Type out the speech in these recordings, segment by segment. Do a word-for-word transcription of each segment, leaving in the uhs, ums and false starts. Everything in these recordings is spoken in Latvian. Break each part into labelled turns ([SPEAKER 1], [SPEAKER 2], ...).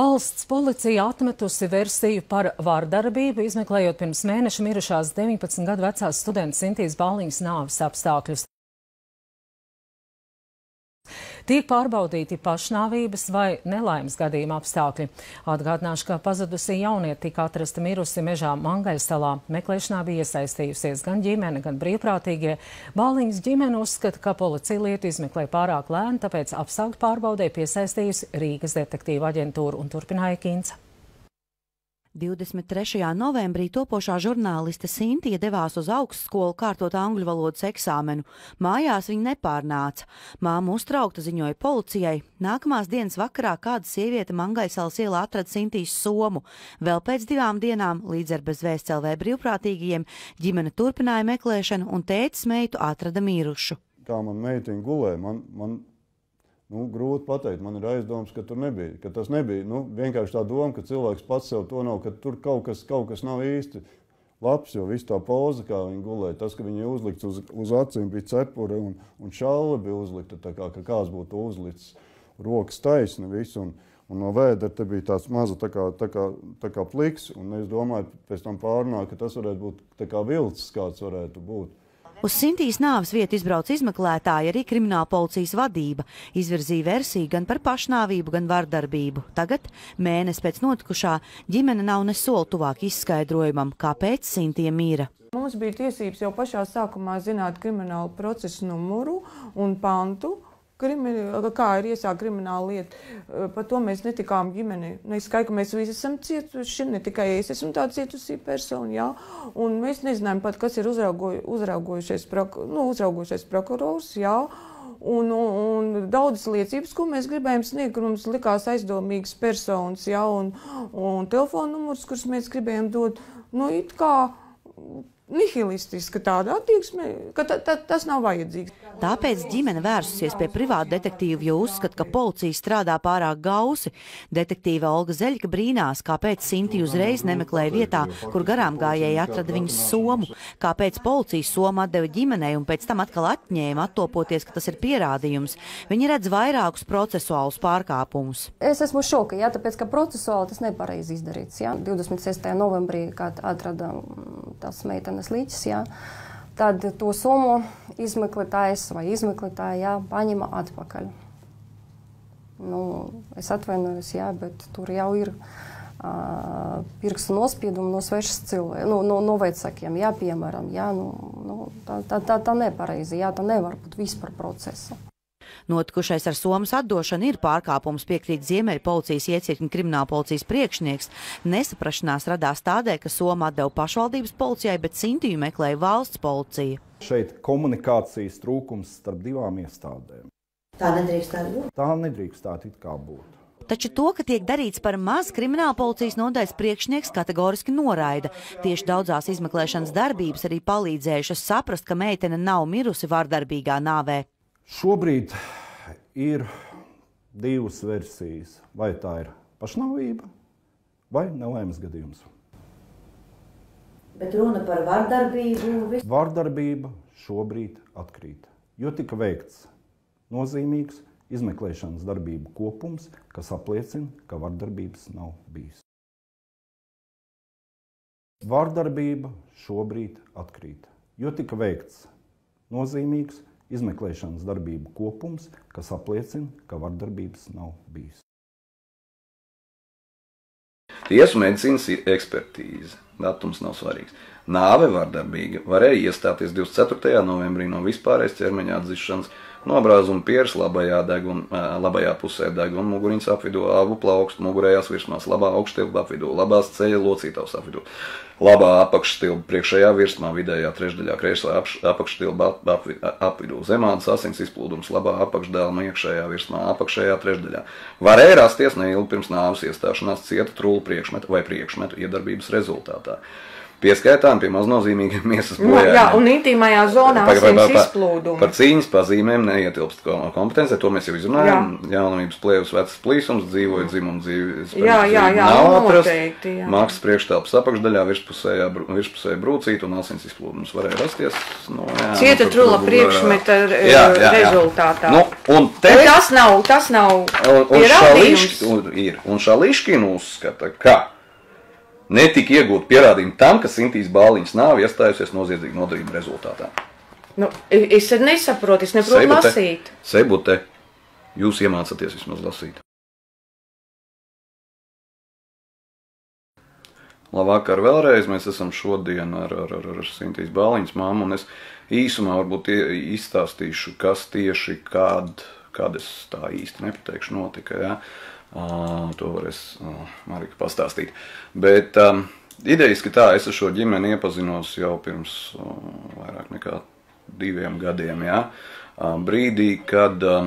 [SPEAKER 1] Valsts policija atmetusi versiju par vardarbību, izmeklējot pirms mēneša mirušās deviņpadsmit gadu vecās studentas Sintīs Balliņas nāves apstākļus. Tiek pārbaudīti pašnāvības vai nelaimes gadījuma apstākļi. Atgādināšu, ka pazudusī jaunieti tika atrasta mirusi mežā Mangaļsalā. Meklēšanā bija iesaistījusies gan ģimene, gan brīvprātīgie. Balliņas ģimene uzskata, ka policija lietu izmeklē pārāk lēni, tāpēc apstākļu pārbaudē piesaistījusi Rīgas detektīva aģentūru, un turpināja Kinca.
[SPEAKER 2] divdesmit trešajā novembrī topošā žurnāliste Sintīja devās uz augstskolu kārtot angļu valodas eksāmenu. Mājās viņa nepārnāca. Māma uztraukta ziņoja policijai. Nākamās dienas vakarā kāda sieviete Mangaļsalas ielā atrada Sintīs somu. Vēl pēc divām dienām, līdz ar bezvēsts L V brīvprātīgajiem, ģimene turpināja meklēšanu un tētis meitu atrada mirušu.
[SPEAKER 3] Kā man meitiņa gulēja, man, man Nu, grūti pateikt, man ir aizdoms, ka tur nebija, ka tas nebija. Nu, vienkārši tā doma, ka cilvēks pats sev to nav, ka tur kaut kas, kaut kas nav īsti labs, jo viss tā poza, kā viņa gulēja, tas, ka viņa uzlikts uz, uz acīm, bija cepure un, un šalle bija uzlikta, tā kā, ka kāds būtu uzlicis rokas taisni visu, un, un no vēdera te bija tāds maza tā kā, tā kā, tā kā pliks, un es domāju, pēc tam pārnāk, ka tas varētu būt tā kā vilcis, kāds varētu būt.
[SPEAKER 2] Uz Sintīs nāves vietu izbrauc izmeklētāji, arī krimināla policijas vadība. Izvirzīja versiju gan par pašnāvību, gan vardarbību. Tagad, mēnesi pēc notikušā, ģimene nav ne soli tuvāk izskaidrojumam, kāpēc Sintīja mīra.
[SPEAKER 4] Mums bija tiesības jau pašā sākumā zināt kriminālu procesu numuru un pantu, kā ir iesākta krimināla lieta. Par to mēs netikām ģimeni. Es skaidru, ka mēs visi esam cietuši, ne tikai es esmu tā cietusī persona, jā. Un mēs nezinājām pat, kas ir uzraugoju, uzraugojušais, prok, nu, uzraugojušais prokurors, jā. Un, un, un daudzas liecības, ko mēs gribējām sniegt, kur mums likās aizdomīgas personas, jā, un, un telefona numurs, kurus mēs gribējām dot, nu, it kā nihilistiska tāda attieksme, ka ta, ta, tas nav vajadzīgs.
[SPEAKER 2] Tāpēc ģimene vērsusies pie privāta detektīva, jo uzskata, ka policija strādā pārāk gausi. Detektīve Olga Zeļka brīnās, kāpēc Sintīja uzreiz nemeklēja vietā, kur garām gājēji atrada viņas somu, kāpēc policija somu atdeva ģimenei un pēc tam atkal atņēma, attopoties, ka tas ir pierādījums. Viņi redz vairākus procesuālus pārkāpumus.
[SPEAKER 5] Es esmu šoka, jā, tāpēc, ka procesuāli tas nepareizi izdarīts. Jā. divdesmit sestajā novembrī, kad atrada tās meitenes līķis, jā, tad to summu izmeklētājs vai izmeklētāja, jā, paņima atpakaļ. Nu, es atvainojos, jā, bet tur jau ir uh, pirkstu nospiedumi no svešas cilvēku, no, no, no vecākiem, jā, piemēram, jā, nu, nu, tā, tā, tā, tā nepareizi, jā, tā nevar būt vispār procesa.
[SPEAKER 2] Notikušais ar somas atdošanu ir pārkāpums, piekrīt Ziemeļa policijas iecirkņa krimināla policijas priekšnieks. Nesaprašanās radās tādēļ, ka soma atdeva pašvaldības policijai, bet Sintīju meklēja valsts policija.
[SPEAKER 6] Šeit komunikācijas trūkums starp divām iestādēm.
[SPEAKER 2] Tā nedrīkstētu būt?
[SPEAKER 6] Tā nedrīkstētu it kā būt.
[SPEAKER 2] Taču to, ka tiek darīts par maz, krimināla policijas nodaļas priekšnieks kategoriski noraida. Tieši daudzās izmeklēšanas darbības arī palīdzējušas saprast, ka meitene nav mirusi vardarbīgā nāvē.
[SPEAKER 6] Šobrīd ir divas versijas. Vai tā ir pašnāvība vai nelaimes gadījums.
[SPEAKER 2] Bet runa par vardarbību?
[SPEAKER 6] Vardarbība šobrīd atkrīt, jo tika veikts nozīmīgs izmeklēšanas darbību kopums, kas apliecina, ka vardarbības nav bijis. Vardarbība šobrīd atkrīt, jo tika veikts nozīmīgs izmeklēšanas darbību kopums, kas apliecina, ka vardarbības nav bijis.
[SPEAKER 7] Tiesu medicīnas ekspertīze. Datums nav svarīgs. Nāve vardarbīga varēja iestāties divdesmit ceturtajā novembrī no vispārējas ķermeņa atzišanas, nobrāzuma pieres labajā, deguna, labajā pusē deguna muguriņas apvidū, abu plaukstu mugurējās virsmās, labā augšstilba apvidū, labās ceļa locītavas apvidū, labā apakšstilba priekšējā virsmā, vidējā trešdaļā, kreisā apakšstilba apvidū, zemādas asins izplūdums, labā apakšdēlma iekšējā virsmā, apakšējā trešdaļā. Varēja rasties neilgi pirms nāves iestāšanās cieta trūlu priekšmetu vai priekšmetu iedarbības rezultātā. pieskaitām pie maznozīmīgiem miesas
[SPEAKER 4] No,
[SPEAKER 7] bojājumiem.
[SPEAKER 4] jā, un intīmajā zonā
[SPEAKER 7] Par- par-
[SPEAKER 4] asins
[SPEAKER 7] par-
[SPEAKER 4] izplūdumu.
[SPEAKER 7] Par cīņas pazīmēm neietilpst ko- kompetencē, to mēs jau izrunājām. Jaunības plēvus vecas plīsums, dzīvoja dzimumu dzīves.
[SPEAKER 4] Jā, jā, jā,
[SPEAKER 7] nav atrasts.
[SPEAKER 4] noteikti, jā.
[SPEAKER 7] Maksas priekštelpas apakšdaļā virspusējā, br- virspusējā brūcīt un asins izplūdums varēja rasties. Nu, jā,
[SPEAKER 4] Cieta
[SPEAKER 7] nu, tur-
[SPEAKER 4] trula
[SPEAKER 7] tur-
[SPEAKER 4] priekšmeta
[SPEAKER 7] Jā, jā, jā.
[SPEAKER 4] rezultātā.
[SPEAKER 7] Nu, un te...
[SPEAKER 4] Un tas nav, tas nav
[SPEAKER 7] Un, un
[SPEAKER 4] pierādījums.
[SPEAKER 7] Šališki- un, ir, un Šališkina uzskata, ka netika iegūt pierādījumi tam, ka Sintīs Bāliņas nāve iestājusies noziedzīgu nodarījumu rezultātā.
[SPEAKER 4] Nu, es nesaprotu, es neprotu
[SPEAKER 7] Sebute,
[SPEAKER 4] lasīt.
[SPEAKER 7] Sebute, jūs iemācāties vismaz lasīt. Labvakar vēlreiz, mēs esam šodien ar, ar, ar, ar Sintīs Bāliņas māmu, un es īsumā varbūt tie- izstāstīšu, kas tieši, kad, kad es tā īsti nepateikšu notika, jā. Uh, to varēs uh, Marika pastāstīt. Bet um, idejiski tā, es ar šo ģimeni iepazinos jau pirms uh, vairāk nekā diviem gadiem, jā. Uh, brīdī, kad, uh,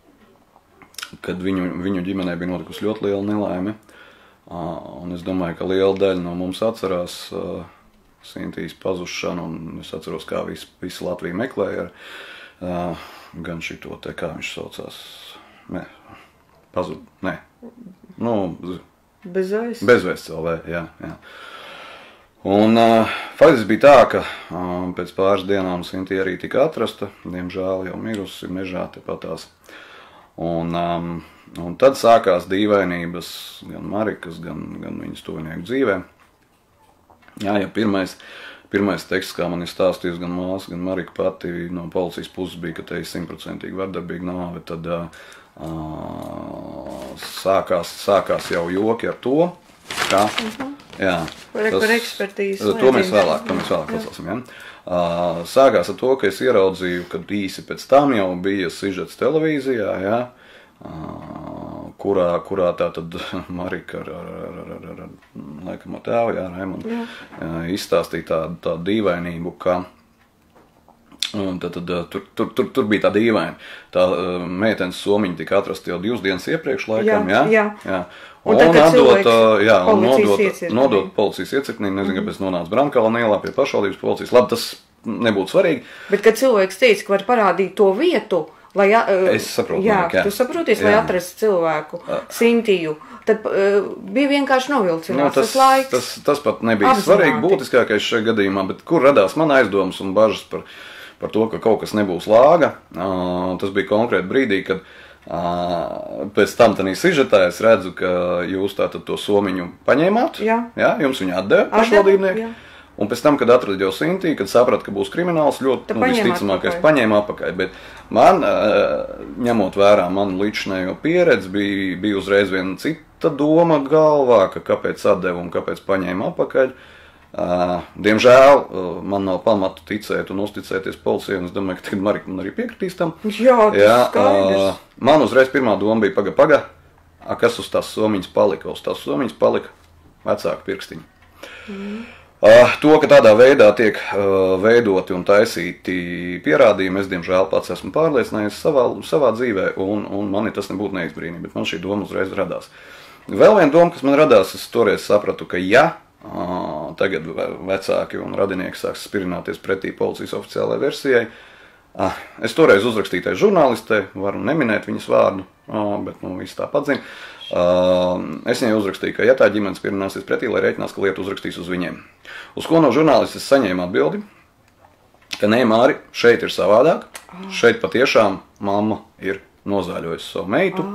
[SPEAKER 7] kad viņu, viņu ģimenē bija notikusi ļoti liela nelaime. Uh, un es domāju, ka liela daļa no mums atcerās uh, Sintīs pazušanu, un es atceros, kā visu, visu Latviju meklēja. Uh, gan šito te, kā viņš saucās, ne, pazud, ne. Nu,
[SPEAKER 4] Bezvēsts.
[SPEAKER 7] Bezvēsts L V, jā, jā. Un uh, faktiski bija tā, ka uh, pēc pāris dienām Sintī arī tika atrasta, diemžēl jau mirusi mežā tepatās. Un, um, un tad sākās dīvainības gan Marikas, gan, gan viņas tuvinieku dzīvē. Jā, ja pirmais, pirmais teksts, kā man ir stāstījis gan māsa, gan Marika pati no policijas puses bija, ka te ir simtprocentīgi vardarbīga nāve, tad uh, Uh, sākās, sākās jau joki ar to, ka, jā,
[SPEAKER 4] Par, par ekspertīzi.
[SPEAKER 7] to mēs vēlāk, to mēs vēlāk pacelsim, ja? Uh, sākās ar to, ka es ieraudzīju, kad īsi pēc tam jau bija sižets televīzijā, ja? uh, kurā, kurā tā tad Marika ar, ar, ar, ar, ar, ar, ar laikam ar tēvu, jā, Raimondu, uh, izstāstīja tādu, tādu dīvainību, ka Un tad, tad, tur, tur, tur, tur bija tā dīvaina. Tā uh, meitenes somiņa tika atrasta jau divas dienas iepriekš, laikam.
[SPEAKER 4] Jā,
[SPEAKER 7] jā,
[SPEAKER 4] jā.
[SPEAKER 7] jā.
[SPEAKER 4] Un
[SPEAKER 7] Un,
[SPEAKER 4] tad, kad
[SPEAKER 7] atdot, uh, jā, un
[SPEAKER 4] policijas
[SPEAKER 7] nodot,
[SPEAKER 4] iecirknī.
[SPEAKER 7] nodot policijas iecirknī, nezinu, kāpēc nonāca Brankāla ielā pie pašvaldības policijas. Labi, tas nebūtu svarīgi.
[SPEAKER 4] Bet, kad cilvēks teica, ka var parādīt to vietu, lai... Uh,
[SPEAKER 7] Es saprotu,
[SPEAKER 4] jā,
[SPEAKER 7] Marika, jā.
[SPEAKER 4] tu saproties, lai
[SPEAKER 7] Jā.
[SPEAKER 4] atrastu cilvēku, Sintiju. Tad uh, bija vienkārši novilcinās
[SPEAKER 7] Nu, tas,
[SPEAKER 4] tas laiks.
[SPEAKER 7] tas, tas pat nebija
[SPEAKER 4] Apzināti.
[SPEAKER 7] svarīgi, būtiskākais šajā gadījumā, bet kur radās man aizdomas un bažas par, par to, ka kaut kas nebūs lāga. Uh, tas bija konkrēti brīdī, kad uh, pēc tam tādā sižetā es redzu, ka jūs tātad to somiņu paņēmāt.
[SPEAKER 4] Jā.
[SPEAKER 7] Jā, jums viņu atdeva
[SPEAKER 4] Atdeva,
[SPEAKER 7] pašvaldībnieki.
[SPEAKER 4] jā.
[SPEAKER 7] Un pēc tam, kad atradu jau Sintī, kad sapratu, ka būs krimināls, ļoti
[SPEAKER 4] Tad
[SPEAKER 7] nu,
[SPEAKER 4] paņēma
[SPEAKER 7] visticamākais
[SPEAKER 4] atpakaļ.
[SPEAKER 7] paņēma atpakaļ. Bet man, uh, ņemot vērā manu līdzinējo pieredzi, bija, bija uzreiz viena cita doma galvā, ka kāpēc atdeva un kāpēc paņēma atpakaļ. Uh, diemžēl uh, man nav pamatu ticēt un uzticēties policijai, un es domāju, ka tagad Marika man arī piekritīs tam.
[SPEAKER 4] Jā, tas skaidrs.
[SPEAKER 7] uh, man uzreiz pirmā doma bija paga, paga, a, kas uz tās somiņas palika? Uz tās somiņas palika vecāku pirkstiņu. Mm. Uh, to, ka tādā veidā tiek uh, veidoti un taisīti pierādījumi, es diemžēl pats esmu pārliecinājies savā, savā dzīvē, un, un mani tas nebūtu neizbrīnīja, bet man šī doma uzreiz radās. Vēl viena doma, kas man radās, es toreiz sapratu, ka ja uh, tagad vecāki un radinieki sāks spirināties pretī policijas oficiālajai versijai, uh, es toreiz uzrakstīju tai žurnālistei, varu neminēt viņas vārdu, uh, bet nu, viss tā padzina. Uh, es viņai uzrakstīju, ka ja tā ģimenes spirināsies pretī, lai rēķinās, ka lietu uzrakstīs uz viņiem. Uz ko no žurnālistes saņēma atbildi, ka nē, Māri, šeit ir savādāk, šeit patiešām mamma ir nozāļojusi savu meitu,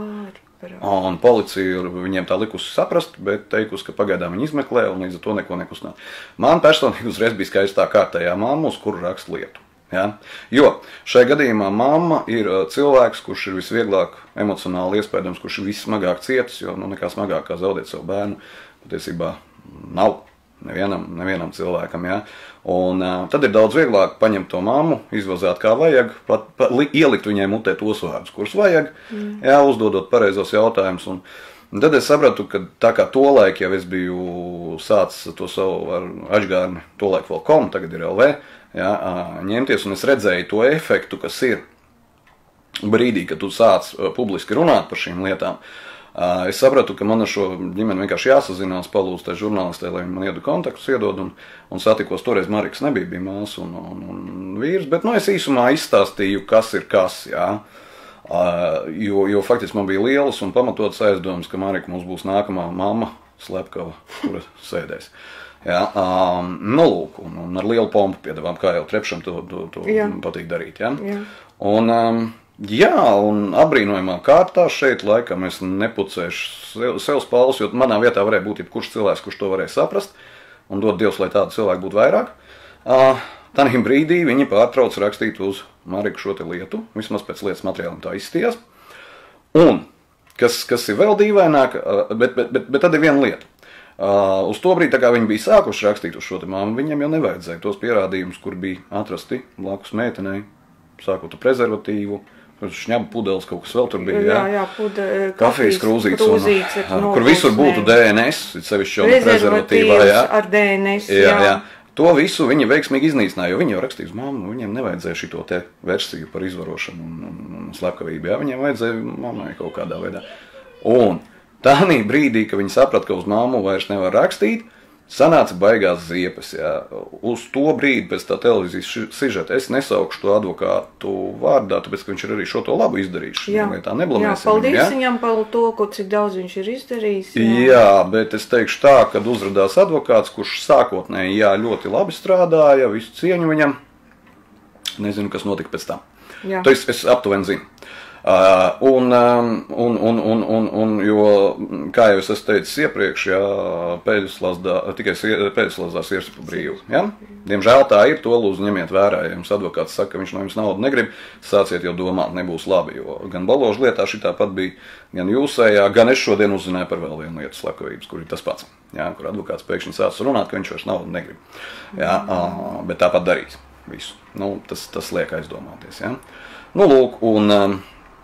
[SPEAKER 7] un policija viņiem tā likusi saprast, bet teikusi, ka pagaidām viņi izmeklē un līdz ar to neko nekustināt. Man personīgi uzreiz bija skaidrs tā kārtējā mamma, uz kuru raksta lietu. Ja? Jo šajā gadījumā mamma ir cilvēks, kurš ir visvieglāk emocionāli iespējams, kurš ir vissmagāk cietis, jo nu, nekā smagāk kā zaudēt savu bērnu patiesībā nav nevienam, nevienam cilvēkam. Ja? Un uh, tad ir daudz vieglāk paņemt to mammu, izvazāt kā vajag, pat, pat, li, ielikt viņai mutē tos vārdus, kurus vajag, mm. ja, uzdodot pareizos jautājumus. Un, un tad es sapratu, ka tā kā tolaik jau es biju sācis to savu ar Ačgārni, tolaik vēl kom, tagad ir L V, ja, ņemties, un es redzēju to efektu, kas ir brīdī, kad tu sāc publiski runāt par šīm lietām. Es sapratu, ka man ar šo ģimeni vienkārši jāsazinās, palūdzu tai žurnālistē, lai viņi man iedu kontaktus, iedod, un, un satikos. Toreiz Marikas nebija, bija māsa un, un, un vīrs, bet nu, es īsumā izstāstīju, kas ir kas, jā. Uh, jo, jo faktiski man bija lielas un pamatotas aizdomas, ka Marika mums būs nākamā mamma Slepkava, kura sēdēs. Jā, um, nu lūk, un, un ar lielu pompu piedāvām, kā jau Trepšam to, to, to patīk darīt, jā. jā. Un... Um, Jā, un apbrīnojamā kārtā šeit laikam es nepucēšu sev, sev spalvas, jo manā vietā varēja būt jebkurš cilvēks, kurš to varēja saprast, un dod Dievs, lai tādu cilvēku būtu vairāk. Uh, Tanī brīdī viņi pārtrauc rakstīt uz Mariku šo te lietu, vismaz pēc lietas materiāliem tā izstījās. Un, kas, kas ir vēl dīvaināk, uh, bet, bet, bet, bet tad ir viena lieta. Uh, uz to brīdi, tā kā viņi bija sākuši rakstīt uz šo te māmu, viņiem jau nevajadzēja tos pierādījumus, kur bija atrasti blakus meitenei, sākot ar prezervatīvu, šņabu pudeles, kaut kas vēl tur bija, jā,
[SPEAKER 4] jā, jā pude,
[SPEAKER 7] kafijas krūzītes,
[SPEAKER 4] krūzītes
[SPEAKER 7] un, kur visur būtu D N S, sevišķi jau prezervatīvā, jā.
[SPEAKER 4] Ar D N S,
[SPEAKER 7] jā. jā, jā. To visu viņi veiksmīgi iznīcināja, jo viņi jau rakstīja uz mammu, viņiem nevajadzēja šito te versiju par izvarošanu un, un, un slepkavību, jā, viņiem vajadzēja mammai kaut kādā veidā. Un tādā brīdī, ka viņi saprata, ka uz mammu vairs nevar rakstīt, sanāca baigās ziepes, jā. Uz to brīdi pēc tā televīzijas sižeta es nesaukšu to advokātu vārdā, tāpēc, ka viņš ir arī šo to labu izdarījis.
[SPEAKER 4] Jā,
[SPEAKER 7] tā neblamēsim,
[SPEAKER 4] jā paldies
[SPEAKER 7] jā.
[SPEAKER 4] Viņam par to, ko cik daudz viņš ir izdarījis.
[SPEAKER 7] Jā. jā, bet es teikšu tā, kad uzradās advokāts, kurš sākotnēji jā, ļoti labi strādāja, visu cieņu viņam, nezinu, kas notika pēc tam. Jā. To es, es aptuveni zinu. Uh, un, um, un, un, un, un, un, jo, kā jau es esmu teicis iepriekš, jā, pēļuslazdā, tikai pēļuslazdās ir pa brīvu. Ja? Diemžēl tā ir, to lūdzu ņemiet vērā, ja jums advokāts saka, ka viņš no jums naudu negrib, sāciet jau domāt, nebūs labi, jo gan Baložu lietā šitā pat bija, gan jūsējā, gan es šodien uzzināju par vēl vienu lietu slepkavības, kur ir tas pats, ja? Kur advokāts pēkšņi sāc runāt, ka viņš vairs naudu negrib, ja? uh, bet tāpat darīs visu. Nu, tas, tas liek aizdomāties. Ja? Nu, lūk, un... Um,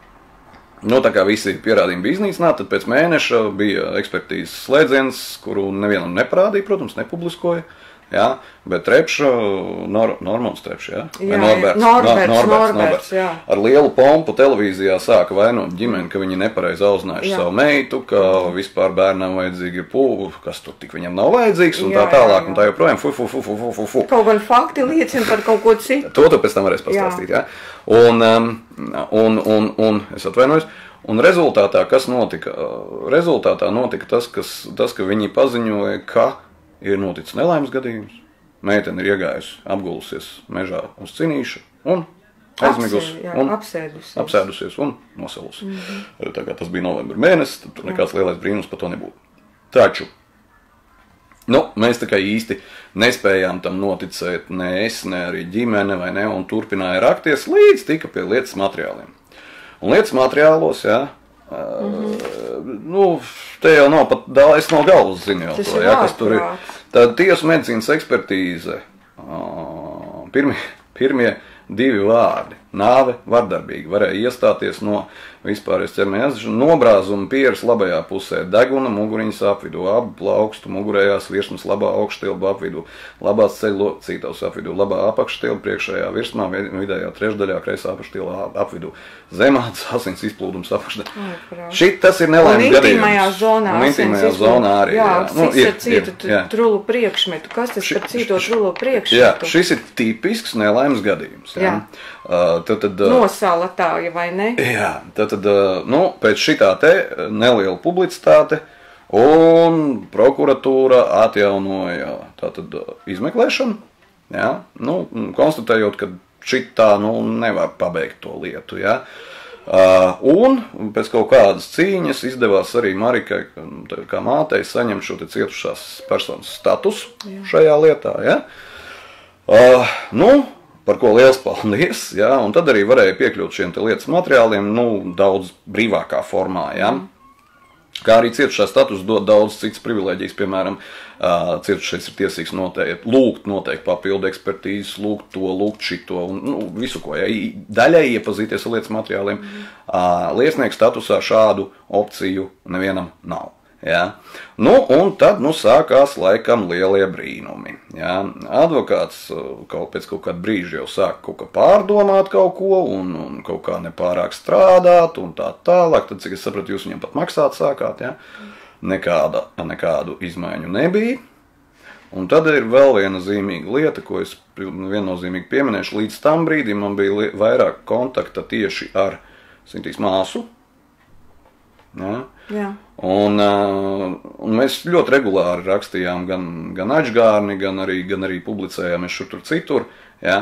[SPEAKER 7] Nu, tā kā visi pierādījumi bija iznīcināti, tad pēc mēneša bija ekspertīzes slēdziens, kuru nevienam neparādīja, protams, nepubliskoja. Jā, bet Trepša, Nor, Normons Trepša, jā?
[SPEAKER 4] Jā,
[SPEAKER 7] Norberts,
[SPEAKER 4] Norberts,
[SPEAKER 7] Norberts,
[SPEAKER 4] Norberts,
[SPEAKER 7] Norberts.
[SPEAKER 4] jā.
[SPEAKER 7] Ar lielu pompu televīzijā sāka vainot ģimeni, ka viņi nepareizi audzinājuši jā. Savu meitu, ka vispār bērnam vajadzīgi ir pūvu, kas tur tik viņam nav vajadzīgs, un jā, tā tālāk, jā, jā. Un tā joprojām fu, fu, fu, fu, fu, fu, fu.
[SPEAKER 4] Kaut gan fakti liecina par kaut ko citu.
[SPEAKER 7] To tu pēc tam varēs pastāstīt, jā. jā? Un, um, un, un, un, es atvainojos, un rezultātā, kas notika? Rezultātā notika tas, kas, tas, ka viņi paziņoja, ka ir noticis nelaimes gadījums. Meitene ir iegājusi, apgulusies mežā uz cinīša un aizmigusi,
[SPEAKER 4] Apsēd, jā,
[SPEAKER 7] un
[SPEAKER 4] apsēdusies.
[SPEAKER 7] apsēdusies un nosalusi.
[SPEAKER 4] Mm-hmm.
[SPEAKER 7] Tā kā tas bija novembra mēnesis, tad tur nekāds lielais brīnums par to nebūtu. Taču, nu, mēs tā kā īsti nespējām tam noticēt, ne es, ne arī ģimene, vai ne, un turpināja rakties, līdz tika pie lietas materiāliem. Un lietas materiālos, jā, mm-hmm. nu, te jau nav pat, es no galvas zinu jau to, jā, kas tur ir. Tad tiesu medicīnas ekspertīze, pirmie, pirmie divi vārdi, nāve vardarbīgi, varēja iestāties no vispārējais ķermeņa aizdešanas, nobrāzuma pieres labajā pusē, deguna muguriņas apvidū, abu plaukstu mugurējās virsmas labā augšstilba apvidū, labās ceļu locītavas apvidū, labā apakšstilba priekšējā virsmā, vidējā trešdaļā, kreisā apakšstilba apvidū, zemāts asins izplūdums apakšdaļā. Šit tas ir nelaimes gadījums.
[SPEAKER 4] Un intīmajā zonā
[SPEAKER 7] un intīmajā zonā arī.
[SPEAKER 4] Jā,
[SPEAKER 7] jā. Nu,
[SPEAKER 4] ir, ir, ir, trulu priekšmetu. Kas tas ši, par cīto trulu priekšmetu?
[SPEAKER 7] Jā, šis ir tipisks nelaimes gadījums. Jā. Jā. Uh, tad, tad, uh,
[SPEAKER 4] Nosalatāja, vai ne?
[SPEAKER 7] Jā, tad, tad uh, nu, pēc šitā te neliela publicitāte un prokuratūra atjaunoja tātad uh, izmeklēšanu, jā, nu, konstatējot, ka šitā, nu, nevar pabeigt to lietu, jā. Uh, un pēc kaut kādas cīņas izdevās arī Marikai, kā mātei, saņemt šo te cietušās personas status jā. Šajā lietā, jā. Uh, nu, par ko liels paldies, jā, un tad arī varēja piekļūt šiem te lietas materiāliem, nu, daudz brīvākā formā, jā. Mm. Kā arī cietušā status dod daudz citas privilēģijas, piemēram, uh, cietušais ir tiesīgs noteikti, lūgt noteikti papildu ekspertīzes, lūgt to, lūgt šito, un nu, visu ko, jā, daļai iepazīties ar lietas materiāliem. Mm. Uh, liecnieku statusā šādu opciju nevienam nav. Ja. Nu, un tad nu, sākās laikam lielie brīnumi. Ja. Advokāts kaut pēc kaut kāda brīža jau sāk kaut kā pārdomāt kaut ko un, un kaut kā nepārāk strādāt un tā tālāk. Tad, cik es sapratu, jūs viņam pat maksāt sākāt. Ja. Nekāda, nekādu izmaiņu nebija. Un tad ir vēl viena zīmīga lieta, ko es viennozīmīgi pieminēšu. Līdz tam brīdim man bija vairāk kontakta tieši ar Sintīs māsu. Ja.
[SPEAKER 4] Jā.
[SPEAKER 7] Un, un mēs ļoti regulāri rakstījām gan, gan Aģgārni, gan arī, gan arī publicējāmies šur tur citur. Ja.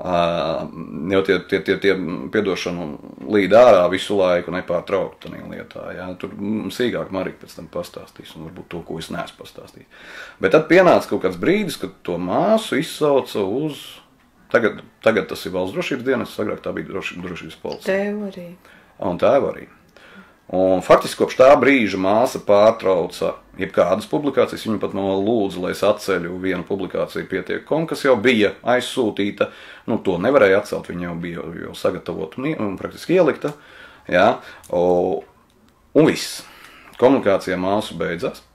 [SPEAKER 7] Jo tie, tie, tie, tie piedošanu līd ārā visu laiku nepārtraukti tādā lietā. Ja. Tur sīkāk Marika pēc tam pastāstīs un varbūt to, ko es neesmu pastāstījis. Bet tad pienāca kaut kāds brīdis, kad to māsu izsauca uz... Tagad, tagad tas ir valsts drošības dienas, agrāk tā bija drošības, drošības policija.
[SPEAKER 4] Tev arī.
[SPEAKER 7] Un tā arī. Un faktiski kopš tā brīža māsa pārtrauca jebkādas publikācijas. Viņa pat man lūdza, lai es atceļu vienu publikāciju pietiekam, kas jau bija aizsūtīta. Nu, to nevarēja atcelt, viņa jau bija jau sagatavota un, un praktiski ielikta. Ja? O, un viss. Komunikācija māsu beidzās.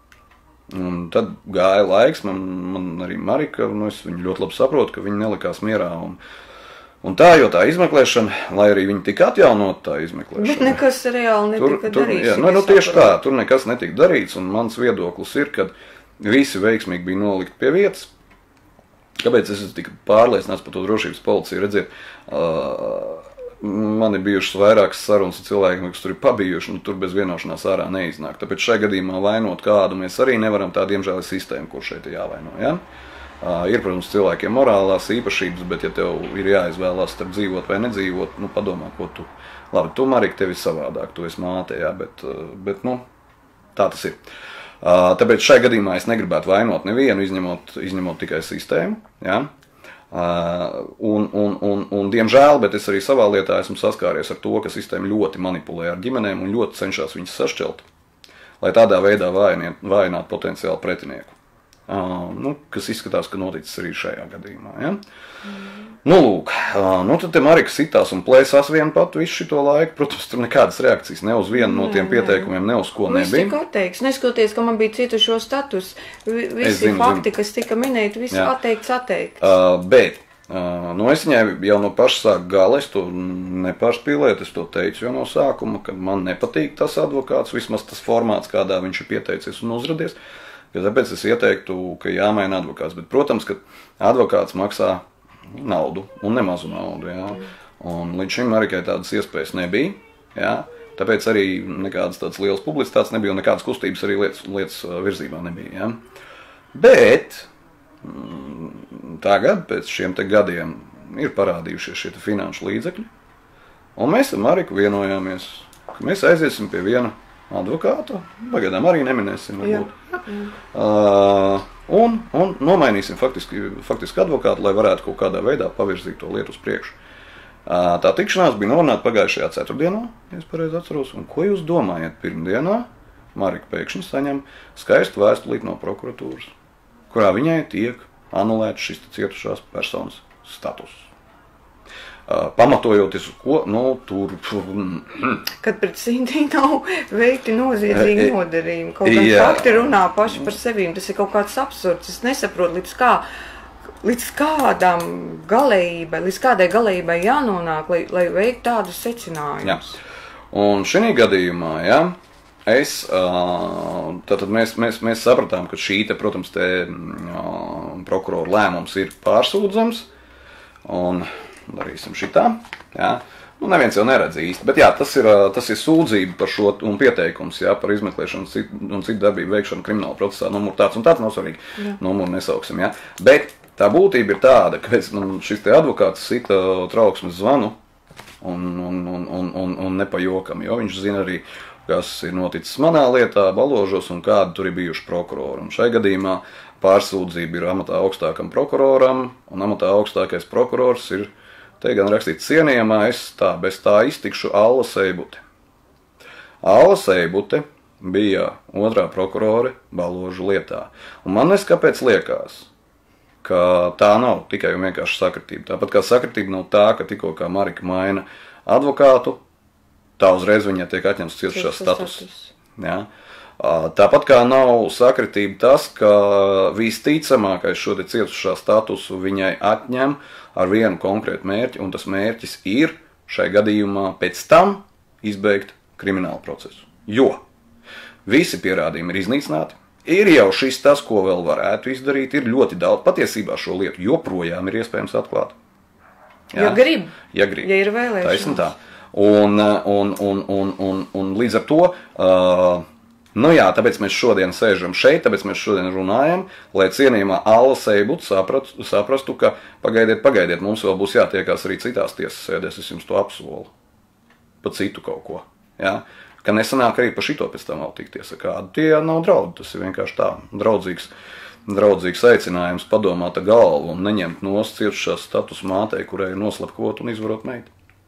[SPEAKER 7] Un tad gāja laiks, man, man arī Marika, nu es viņu ļoti labi saprotu, ka viņa nelikās mierā. Un, Un tā, jo tā izmeklēšana, lai arī viņi tika atjaunot tā izmeklēšana.
[SPEAKER 4] Bet nekas reāli netika
[SPEAKER 7] tur, tur,
[SPEAKER 4] darīts.
[SPEAKER 7] Jā, nu, nu, tieši tā, tur nekas netika darīts, un mans viedoklis ir, ka visi veiksmīgi bija nolikt pie vietas. Kāpēc es esmu tik pārliecināts par to drošības policiju? Redziet, uh, man ir bijušas vairākas sarunas ar cilvēkiem, kas tur ir pabijuši, un tur bez vienošanās ārā neiznāk. Tāpēc šajā gadījumā vainot kādu mēs arī nevaram, tā diemžēl ir sistēma, kur šeit ir jāvaino. Ja? Uh, ir, protams, cilvēkiem morālās īpašības, bet ja tev ir jāizvēlās starp dzīvot vai nedzīvot, nu padomā, ko tu... Labi, tu, Marika, tev ir savādāk, tu esi māte, jā, bet, bet, nu, tā tas ir. Uh, tāpēc šai gadījumā es negribētu vainot nevienu, izņemot, izņemot tikai sistēmu, jā. Uh, un, un, un, un, diemžēl, bet es arī savā lietā esmu saskāries ar to, ka sistēma ļoti manipulē ar ģimenēm un ļoti cenšas viņas sašķelt, lai tādā veidā vājinātu potenciālu pretinieku. Uh, nu, kas izskatās, ka noticis arī šajā gadījumā. Ja? Mm. Nu, lūk, uh, nu, tad te Marika sitās un plēsās vien pat visu šito laiku. Protams, tur nekādas reakcijas ne uz vienu no tiem pieteikumiem, ne uz ko nebija.
[SPEAKER 4] Viss tika atteikts, neskoties, ka man bija cietušo status. Visi zinu, fakti, zinu. Kas tika minēti, viss atteikts, atteikts.
[SPEAKER 7] Uh, bet, uh, nu, es viņai jau no paša sāka gala, es to nepārspīlēju, es to teicu jau no sākuma, ka man nepatīk tas advokāts, vismaz tas formāts, kādā viņš ir pieteicies un uzradies. Tāpēc es ieteiktu, ka jāmaina advokāts. Bet, protams, ka advokāts maksā naudu un nemazu naudu. Jā. Un līdz šim Marikai tādas iespējas nebija. Jā. Tāpēc arī nekādas tādas lielas publicitātes nebija un nekādas kustības arī lietas, lietas virzībā nebija. Jā. Bet tagad, pēc šiem te gadiem, ir parādījušies šie finanšu līdzekļi. Un mēs ar Mariku vienojāmies, ka mēs aiziesim pie viena advokātu, pagaidām arī neminēsim, varbūt. Uh, un, un nomainīsim faktiski, faktiski advokātu, lai varētu kaut kādā veidā pavirzīt to lietu uz priekšu. Uh, tā tikšanās bija norunāta pagājušajā ceturtdienā, ja es pareizi atceros, un ko jūs domājat pirmdienā? Marika pēkšņi saņem skaistu vēstulīti no prokuratūras, kurā viņai tiek anulēts šis cietušās personas status. Uh, pamatojoties uz ko, nu, tur...
[SPEAKER 4] Kad pret Sintī nav veikti noziedzīgi nodarījumi, kaut gan fakti runā paši par sevīm, tas ir kaut kāds absurds, es nesaprotu, līdz kā, līdz kādām galējībai, līdz kādai galējībai jānonāk, lai, lai veiktu tādus secinājumus.
[SPEAKER 7] Jā. Un šī gadījumā, jā, es, uh, tātad mēs, mēs, mēs sapratām, ka šī te, protams, te uh, prokuroru lēmums ir pārsūdzams, un darīsim šitā, jā. Nu, neviens jau neredz īsti, bet jā, tas ir, tas ir sūdzība par šo un pieteikums, jā, par izmeklēšanu cit, un citu darbību veikšanu krimināla procesā, numur tāds un tāds nav svarīgi, jā. Numuru nesauksim, jā. Bet tā būtība ir tāda, ka nu, šis te advokāts sita trauksmes zvanu un, un, un, un, un, un nepajokam, jo viņš zina arī, kas ir noticis manā lietā, Baložos un kādi tur ir bijuši prokurori. Un šai gadījumā pārsūdzība ir amatā augstākam prokuroram, un amatā augstākais prokurors ir, te gan rakstīts cienījamā, es tā, bez tā iztikšu Alla Seibute. Alla Seibute bija otrā prokurore Baložu lietā. Un man neskapēc liekas, ka tā nav tikai un vienkārši sakritība. Tāpat kā sakritība nav tā, ka tikko kā Marika maina advokātu, tā uzreiz viņai tiek atņemts cietušās status. Ja? Tāpat kā nav sakritība tas, ka visticamākais šo te cietušā statusu viņai atņem ar vienu konkrētu mērķi, un tas mērķis ir šai gadījumā pēc tam izbeigt kriminālu procesu. Jo visi pierādījumi ir iznīcināti, ir jau šis tas, ko vēl varētu izdarīt, ir ļoti daudz. Patiesībā šo lietu joprojām ir iespējams atklāt.
[SPEAKER 4] Ja grib,
[SPEAKER 7] ja, grib.
[SPEAKER 4] ja ir vēlēšanās.
[SPEAKER 7] Taisn tā. Un, un, un, un, un, un līdz ar to, uh, nu jā, tāpēc mēs šodien sēžam šeit, tāpēc mēs šodien runājam, lai cienījumā Alla Seibuts saprastu, saprastu, ka pagaidiet, pagaidiet, mums vēl būs jātiekās arī citās tiesas sēdēs, es jums to apsolu. Pa citu kaut ko. Ja? Ka nesanāk arī pa šito pēc tam vēl tikties ar kādu. Tie nav draudi, tas ir vienkārši tā draudzīgs, draudzīgs aicinājums padomāt ar galvu un neņemt nost cietušās status mātei, kurai ir noslapkot un izvarot meitu.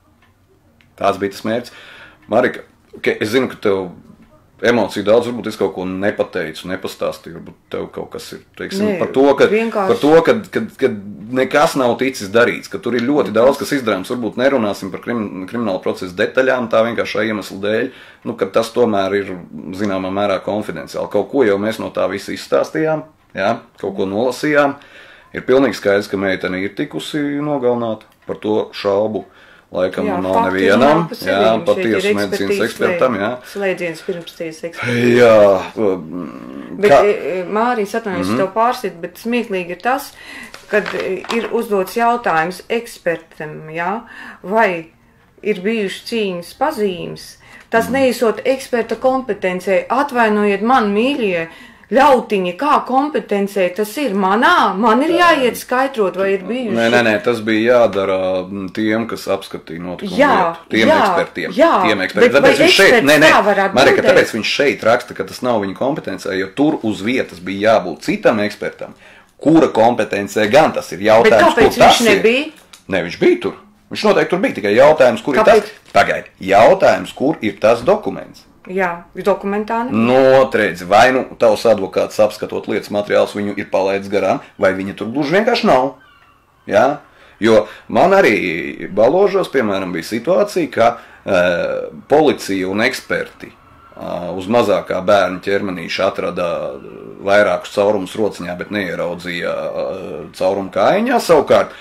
[SPEAKER 7] Tās bija tas mērķis. Marika, okay, es zinu, ka tev emociju daudz, varbūt es kaut ko nepateicu, nepastāstīju, varbūt tev kaut kas ir, teiksim, Nē, par to, ka, vienkārši... par to ka, ka, ka nekas nav ticis darīts, ka tur ir ļoti daudz, kas izdarāms, varbūt nerunāsim par krim, kriminālu procesu detaļām, tā vienkārši iemesla dēļ, nu, ka tas tomēr ir, zināmā mērā, konfidenciāli. Kaut ko jau mēs no tā visa izstāstījām, jā, kaut ko nolasījām, ir pilnīgi skaidrs, ka meitene ir tikusi nogalināta, par to šaubu. Laikam jā, nav nevienam, jā, patiesu medicīnas ekspertam, jā.
[SPEAKER 4] Slēdziens pirms tiesas ekspertam.
[SPEAKER 7] Jā.
[SPEAKER 4] Bet, kā... Mārijas, atvainojos, mm-hmm. tev pārsit, bet smieklīgi ir tas, kad ir uzdots jautājums ekspertam, jā, vai ir bijuši cīņas pazīmes, tas mm. neizsot eksperta kompetencei, atvainojiet man, mīļie, ļautiņi, kā kompetencē tas ir manā, man ir jāiet skaidrot, vai ir bijuši.
[SPEAKER 7] Nē, nē, nē, tas bija jādara tiem, kas apskatīja notikumu
[SPEAKER 4] jā,
[SPEAKER 7] vietu, tiem
[SPEAKER 4] jā,
[SPEAKER 7] ekspertiem.
[SPEAKER 4] Jā,
[SPEAKER 7] tiem ekspertiem.
[SPEAKER 4] bet
[SPEAKER 7] tāpēc
[SPEAKER 4] vai
[SPEAKER 7] viņš šeit, nē, nē,
[SPEAKER 4] Marika,
[SPEAKER 7] tāpēc viņš šeit raksta, ka tas nav viņa kompetencē, jo tur uz vietas bija jābūt citam ekspertam, kura kompetencē gan tas ir jautājums, kur tas ir. Bet kāpēc viņš nebija? Nē, viņš bija tur. Viņš noteikti tur bija, tikai jautājums, kur kāpēc? Ir tas. Pagaidi, jautājums, kur ir tas dokuments.
[SPEAKER 4] Jā, dokumentā nebija.
[SPEAKER 7] Notredzi, vai nu tavs advokāts apskatot lietas materiālus viņu ir palaidis garām, vai viņa tur gluži vienkārši nav. Jā? Jo man arī Baložos, piemēram, bija situācija, ka e, policija un eksperti e, uz mazākā bērna ķermenīša atrada vairākus caurumus rociņā, bet neieraudzīja e, caurumu kājiņā. Savukārt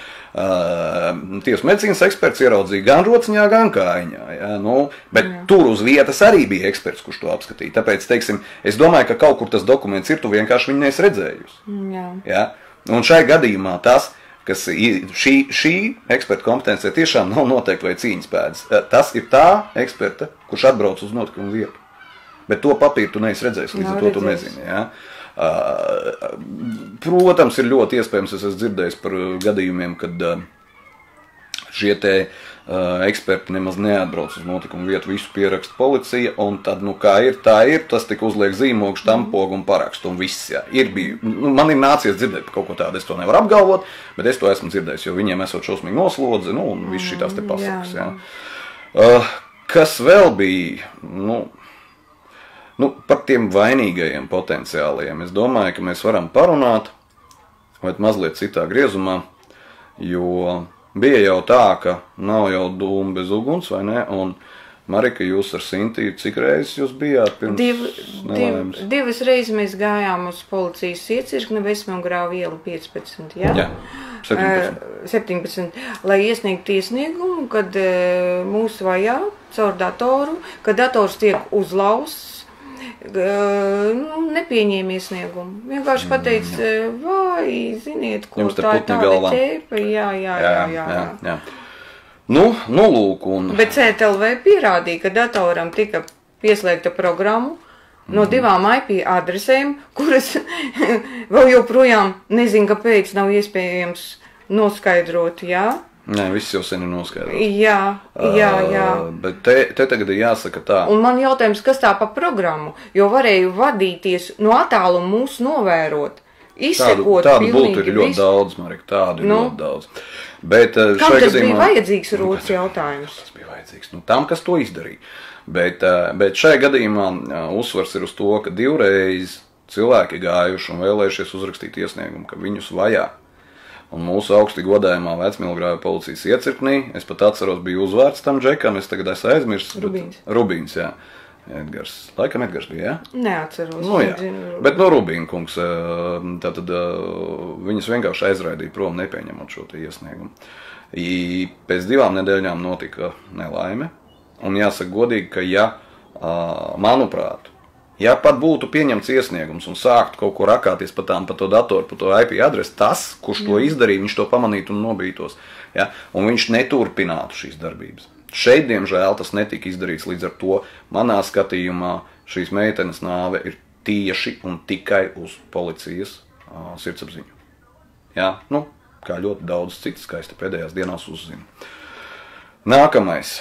[SPEAKER 7] Uh, tiesu medicīnas eksperts ieraudzīja gan rociņā, gan kājiņā. Ja? Nu, bet jā. Tur uz vietas arī bija eksperts, kurš to apskatīja. Tāpēc, teiksim, es domāju, ka kaut kur tas dokuments ir, tu vienkārši viņu neesi redzējusi. Jā. Ja? Un šai gadījumā tas, kas šī, šī eksperta kompetencija tiešām nav noteikti vai cīņas pēdas, tas ir tā eksperta, kurš atbrauc uz notikumu vietu. Bet to papīru tu neesi redzējis, līdz ar to tu nezini. Ja? Uh, protams, ir ļoti iespējams, es esmu dzirdējis par gadījumiem, kad uh, šie te uh, eksperti nemaz neatbrauc uz notikumu vietu, visu pieraksta policija, un tad, nu kā ir, tā ir, tas tik uzliek zīmogu, štampogu un parakstu, un viss, jā. Ir bija, nu, man ir nācies dzirdēt par kaut ko tādu, es to nevaru apgalvot, bet es to esmu dzirdējis, jo viņiem esot šausmīgi noslodzi, nu, un viss šitās te pasakas, jā. Uh, kas vēl bija, nu, Nu, par tiem vainīgajiem potenciāliem. Es domāju, ka mēs varam parunāt, vai mazliet citā griezumā, jo bija jau tā, ka nav jau dūma bez uguns, vai ne? Un Marika, jūs ar Sintīju, cik reizes jūs bijāt pirms
[SPEAKER 4] div,
[SPEAKER 7] nelaimes?
[SPEAKER 4] Div, divas reizes mēs gājām uz policijas iecirkni Vesmogrāvu ielu piecpadsmit, jā?
[SPEAKER 7] Jā, septiņpadsmit.
[SPEAKER 4] Uh, septiņpadsmit, lai iesniegtu iesniegumu, kad uh, mūs vajā caur datoru, kad dators tiek uzlausts, nu, nepieņēma iesniegumu. Vienkārši pateica, vai, ziniet, ko
[SPEAKER 7] jums
[SPEAKER 4] tā ir tāda ķēpa. Jā, jā, jā, jā, jā.
[SPEAKER 7] jā, jā. Nu, nu, lūk, un...
[SPEAKER 4] Bet C T L V pierādīja, ka datoram tika pieslēgta programmu no divām I P adresēm, kuras vēl joprojām nezinu, kāpēc nav iespējams noskaidrot, jā?
[SPEAKER 7] Nē, viss jau sen ir noskaidrots.
[SPEAKER 4] Jā, jā, jā.
[SPEAKER 7] Uh, bet te, te tagad ir jāsaka tā.
[SPEAKER 4] Un man jautājums, kas tā pa programmu? Jo varēju vadīties no attāluma mūs novērot, izsekot
[SPEAKER 7] tādu, tādu
[SPEAKER 4] pilnīgi
[SPEAKER 7] būtu ir ļoti
[SPEAKER 4] visu.
[SPEAKER 7] Daudz, Marika, tādu ir
[SPEAKER 4] Nu?
[SPEAKER 7] ļoti daudz. Bet, uh,
[SPEAKER 4] Kam tas
[SPEAKER 7] gadījumā...
[SPEAKER 4] bija vajadzīgs, Rūts, jautājums?
[SPEAKER 7] Tas bija vajadzīgs, nu tam, kas to izdarīja. Bet, uh, bet šajā gadījumā uh, uzsvars ir uz to, ka divreiz cilvēki gājuši un vēlējušies uzrakstīt iesniegumu, ka viņus vajā. Un mūsu augsti godājumā Vecmilgrāva policijas iecirknī, es pat atceros, bija uzvārds tam džekam, es tagad esmu aizmirsis.
[SPEAKER 4] Rubīns.
[SPEAKER 7] Rubīns, jā. Edgars. Laikam Edgars bija, jā? Ja?
[SPEAKER 4] Neatceros.
[SPEAKER 7] Nu, jā. Bet no Rubīna kungs, tātad viņas vienkārši aizraidīja prom, nepieņemot šo te iesniegumu. I pēc divām nedēļām notika nelaime. Un jāsaka godīgi, ka ja, manuprāt, ja pat būtu pieņemts iesniegums un sāktu kaut ko rakāties pa tām, pa to datoru, pa to I P adresi, tas, kurš to izdarīja, viņš to pamanītu un nobītos. Ja? Un viņš neturpinātu šīs darbības. Šeit, diemžēl, tas netika izdarīts, līdz ar to manā skatījumā šīs meitenes nāve ir tieši un tikai uz policijas uh, sirdsapziņu. Jā, nu, kā ļoti daudz citas skaisti pēdējās dienās uzzina. Nākamais.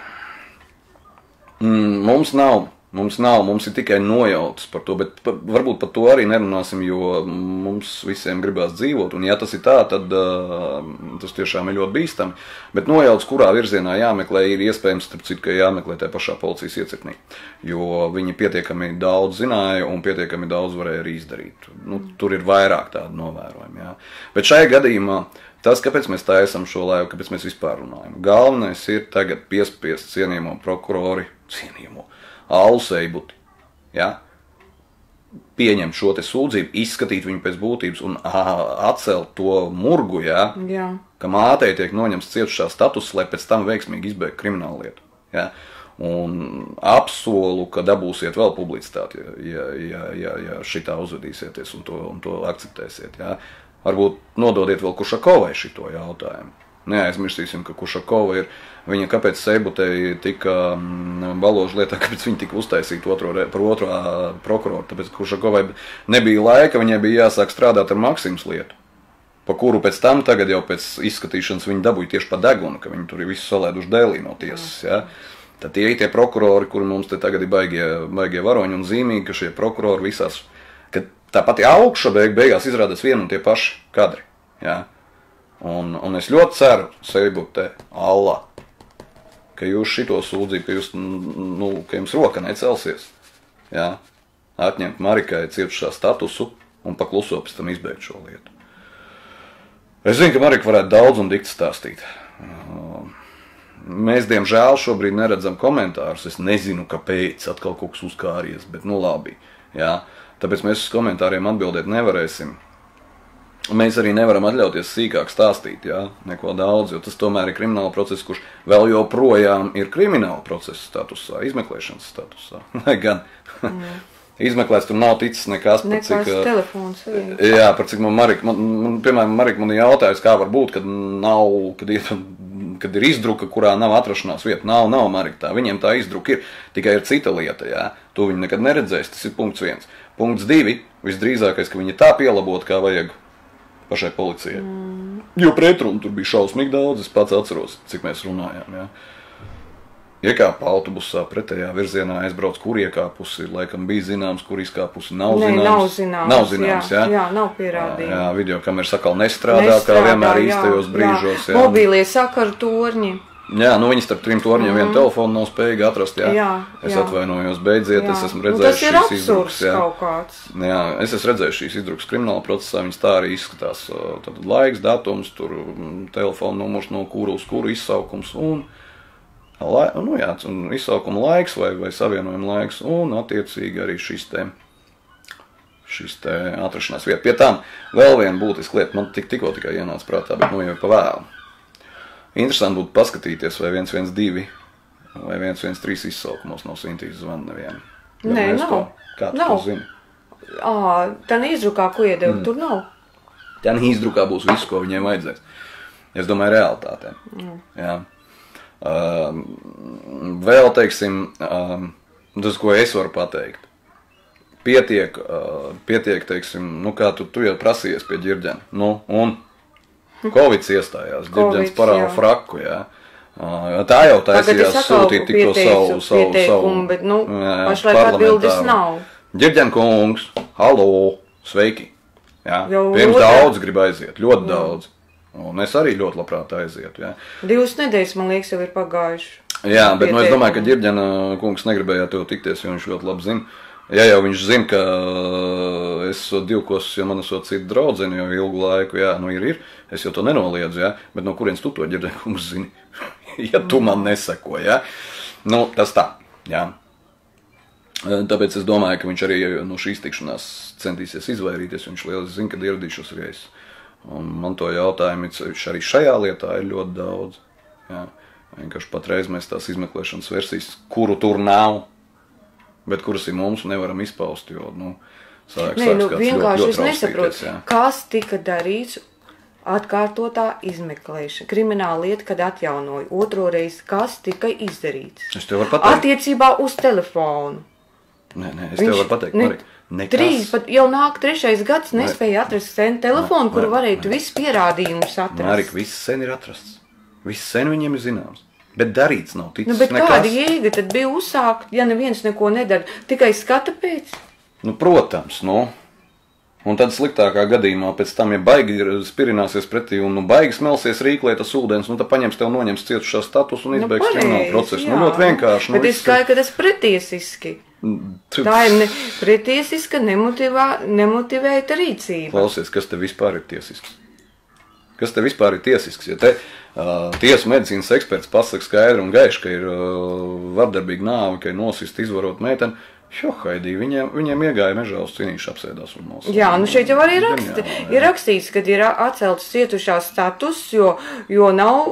[SPEAKER 7] Mm, mums nav, mums nav, mums ir tikai nojautas par to, bet pa, varbūt par to arī nerunāsim, jo mums visiem gribās dzīvot, un ja tas ir tā, tad uh, tas tiešām ir ļoti bīstami, bet nojautas, kurā virzienā jāmeklē, ir iespējams, starp citu, ka jāmeklē tajā pašā policijas iecirknī, jo viņi pietiekami daudz zināja un pietiekami daudz varēja arī izdarīt. Nu, tur ir vairāk tādu novērojumu, jā. Bet šajā gadījumā tas, kāpēc mēs tā esam šo laiku, kāpēc mēs vispār runājam, galvenais ir tagad piespiest cienījamo prokurori, cienījamo Alus Eibuti, ja? Pieņemt šo te sūdzību, izskatīt viņu pēc būtības un atcelt to murgu, ja?
[SPEAKER 4] Jā.
[SPEAKER 7] Ka mātei tiek noņemts cietušā status, lai pēc tam veiksmīgi izbeigtu kriminālu lietu. Ja? Un apsolu, ka dabūsiet vēl publicitāti, ja, ja, ja, ja šitā uzvedīsieties un to, un to akceptēsiet. Ja? Varbūt nododiet vēl Kušakovai šito jautājumu. Neaizmirstīsim, ka Kušakova ir, viņa kāpēc Seibutei tika baložu lietā, kāpēc viņa tika uztaisīta otro, par otro prokuroru, tāpēc Kušakovai nebija laika, viņai bija jāsāk strādāt ar Maksims lietu, pa kuru pēc tam tagad jau pēc izskatīšanas viņa dabūja tieši pa degunu, ka viņi tur ir visu salēduši dēlī no tiesas, ja? Tad tie ir tie prokurori, kuri mums te tagad ir baigie, baigie varoņi un zīmīgi, ka šie prokurori visās, ka tā pati augša beig, beigās izrādās vienu un tie paši kadri, ja? Un, un es ļoti ceru, Seibutē, Allah, ka jūs šito sūdzību, ka, jūs, nu, ka jums roka necelsies, jā, atņemt Marikai cietušā statusu un pakluso pēc tam izbeigt šo lietu. Es zinu, ka Marika varētu daudz un dikti stāstīt. Mēs, diemžēl, šobrīd neredzam komentārus, es nezinu, kāpēc atkal kaut kas uzkāries, bet nu labi, jā, tāpēc mēs uz komentāriem atbildēt nevarēsim. Mēs arī nevaram atļauties sīkāk stāstīt, jā, neko daudz, jo tas tomēr ir krimināla process, kurš vēl joprojām ir krimināla procesa statusā, izmeklēšanas statusā. Lai gan mm. izmeklēts tur nav ticis nekas, par
[SPEAKER 4] nekas
[SPEAKER 7] cik...
[SPEAKER 4] telefons. Arī.
[SPEAKER 7] Jā, par cik man Marika, man, man, piemēram, Marika man ir jautājis, kā var būt, kad nav, kad ir, kad ir izdruka, kurā nav atrašanās vieta. Nav, nav Marika tā, viņiem tā izdruka ir, tikai ir cita lieta, jā. To viņi nekad neredzēs, tas ir punkts viens. Punkts divi, visdrīzākais, ka viņi tā pielabot, kā vajag pašai policijai. Mm. Jo pretrunu tur bija šausmīgi daudz, es pats atceros, cik mēs runājām. Ja. Iekāpa autobusā, pretējā virzienā aizbrauc, kur iekāpusi, laikam bija zināms, kur izkāpusi, nav
[SPEAKER 4] Nē,
[SPEAKER 7] zināms.
[SPEAKER 4] nav zināms,
[SPEAKER 7] nav zināms
[SPEAKER 4] jā,
[SPEAKER 7] ja.
[SPEAKER 4] jā, nav pierādījumi.
[SPEAKER 7] Jā, video kameras sakal nestrādā, nestrādā, kā vienmēr jā, īstajos brīžos. Jā.
[SPEAKER 4] Mobīlie sakaru torņi.
[SPEAKER 7] Jā, nu viņi starp trim torņiem mm. vienu telefonu nav spējīgi atrast, jā.
[SPEAKER 4] jā
[SPEAKER 7] es
[SPEAKER 4] jā.
[SPEAKER 7] atvainojos, beidziet,
[SPEAKER 4] jā.
[SPEAKER 7] es esmu redzējis
[SPEAKER 4] nu,
[SPEAKER 7] šīs izdrukas.
[SPEAKER 4] Jā. Kaut kāds.
[SPEAKER 7] Jā, es esmu redzējis šīs izdrukas krimināla procesā, viņas tā arī izskatās. Tad laiks, datums, tur telefona numurs, no kuru uz kuru izsaukums un, lai, nu jā, un izsaukuma laiks vai, vai savienojuma laiks un attiecīgi arī šis te, šis te atrašanās vieta. Pie tām vēl viena būtiska lieta, man tik, tikko tikai ienāca prātā, bet nu jau pa vēlu. Interesanti būtu paskatīties, vai viens viens divi vai viens viens trīs izsaukumos nav Sintīs zvana nevienam.
[SPEAKER 4] Nē, nav.
[SPEAKER 7] To, kā tu
[SPEAKER 4] nav.
[SPEAKER 7] to zini?
[SPEAKER 4] Ā, tā neizdrukā, ko iedeva, mm. tur nav.
[SPEAKER 7] Tā neizdrukā būs viss, ko viņiem vajadzēs. Es domāju, realitātē. Mm. Jā. Um, vēl, teiksim, um, tas, ko es varu pateikt. Pietiek, uh, pietiek, teiksim, nu kā tu, tu jau prasījies pie Ģirģena. Nu, un? Kovids iestājās, Ģirģens parāva fraku, jā. Uh, tā jau taisījās sūtīt tikko savu, savu, savu,
[SPEAKER 4] bet, nu, pašlaik atbildes nav.
[SPEAKER 7] Ģirģen kungs, halo, sveiki. Jā, jau pirms otrā. Daudz grib aiziet, ļoti jā. Daudz. Un es arī ļoti labprāt aizietu, jā.
[SPEAKER 4] Divas nedēļas, man liekas, jau ir pagājuši.
[SPEAKER 7] Jā, bet nu, es domāju, ka Ģirģena kungs negribēja tev tikties, jo viņš ļoti labi zina. Ja jau viņš zina, ka es esmu divkos, jo man esmu cita draudzene jau ilgu laiku, jā, nu ir, ir, es jau to nenoliedzu, jā, bet no kurienes tu to Ģirģena kungs zini, ja tu man neseko, jā, nu tas tā, jā. Tāpēc es domāju, ka viņš arī no šīs tikšanās centīsies izvairīties. Viņš lieliski zina, kad ieradīšos arī es. Un man to jautājumu arī šajā lietā ir ļoti daudz. Jā. Vienkārši patreiz mēs tās izmeklēšanas versijas, kuru tur nav, bet kuras ir mums, nevaram izpaust, jo, nu, sāk,
[SPEAKER 8] Nē, nu,
[SPEAKER 7] sāks kāds
[SPEAKER 8] vienkārši
[SPEAKER 7] ļoti,
[SPEAKER 8] es
[SPEAKER 7] ļoti
[SPEAKER 8] nesaprotu,
[SPEAKER 7] jā.
[SPEAKER 8] kas tika darīts atkārtotā izmeklēšana, krimināla lieta, kad atjaunoja otro reizi, kas tika izdarīts.
[SPEAKER 7] Es tev varu pateikt.
[SPEAKER 8] Attiecībā uz telefonu.
[SPEAKER 7] Nē, nē, es tev varu pateikt,
[SPEAKER 8] ne,
[SPEAKER 7] Marija, nekas.
[SPEAKER 8] Trīs, pat jau nāk trešais gads, nespēja atrast sen telefonu,
[SPEAKER 7] Nē,
[SPEAKER 8] kuru
[SPEAKER 7] nē,
[SPEAKER 8] varētu
[SPEAKER 7] nē.
[SPEAKER 8] visu pierādījumus atrast.
[SPEAKER 7] Marika, viss sen ir atrasts. Viss sen viņiem ir zināms. Bet darīts nav ticis
[SPEAKER 8] Nu, bet
[SPEAKER 7] nekas.
[SPEAKER 8] kāda jēga tad bija uzsākt, ja neviens neko nedara? Tikai skata pēc?
[SPEAKER 7] Nu, protams, nu. Un tad sliktākā gadījumā pēc tam, ja baigi spirināsies pretī un nu, baigi smelsies rīklietas ūdens, nu, tad paņems tev noņems cietušā status un izbeigs
[SPEAKER 8] pareizi,
[SPEAKER 7] kriminālu procesu. Nu,
[SPEAKER 8] jā.
[SPEAKER 7] ļoti vienkārši. Nu,
[SPEAKER 8] Bet es
[SPEAKER 7] viss ir-
[SPEAKER 8] skaidru, ka tas pretiesiski. Tā ir ne, pretiesiska, nemotivā, nemotivēta rīcība.
[SPEAKER 7] Klausies, kas te vispār ir tiesisks? Kas te vispār ir tiesisks? Ja te uh, tiesu medicīnas eksperts pasaka skaidri un gaiši, ka ir uh, vardarbīga nāve, ka ir nosist izvarot meiteni, šo haidī, viņiem, viņiem iegāja mežā uz cīnīšu apsēdās un nosist.
[SPEAKER 8] Jā, nu šeit jau arī raksti,
[SPEAKER 7] Ģeniāli, jā.
[SPEAKER 8] ir rakstīts, kad ir atcelts cietušā status, jo, jo nav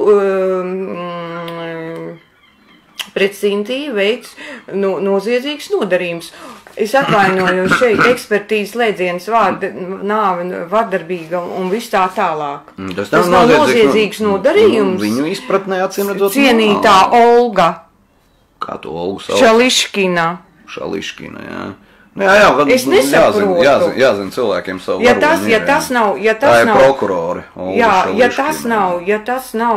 [SPEAKER 8] um, pret Sintī veikts no, noziedzīgs nodarījums. Es atvainojos šeit ekspertīzes lēdziens vārda nāve, vardarbīga un viss tā tālāk.
[SPEAKER 7] Tas,
[SPEAKER 8] Tas nav noziedzīgs nodarījums.
[SPEAKER 7] Viņu izpratnē acīm redzot.
[SPEAKER 8] Cienītā Olga
[SPEAKER 7] Kā to Olgu sauc?
[SPEAKER 8] Šališkina.
[SPEAKER 7] Šališkina, jā. Nu, jā, jā, vad-
[SPEAKER 8] Es nesaprotu.
[SPEAKER 7] Jāzina, jāzina, jāzina cilvēkiem savu
[SPEAKER 8] Ja
[SPEAKER 7] varoņu
[SPEAKER 8] tas, ja
[SPEAKER 7] ir,
[SPEAKER 8] tas
[SPEAKER 7] jā.
[SPEAKER 8] nav, ja
[SPEAKER 7] Tā
[SPEAKER 8] tas
[SPEAKER 7] ir
[SPEAKER 8] nav,
[SPEAKER 7] prokurori. Olga
[SPEAKER 8] jā, ja
[SPEAKER 7] Šališkina,
[SPEAKER 8] tas nav, ja tas nav,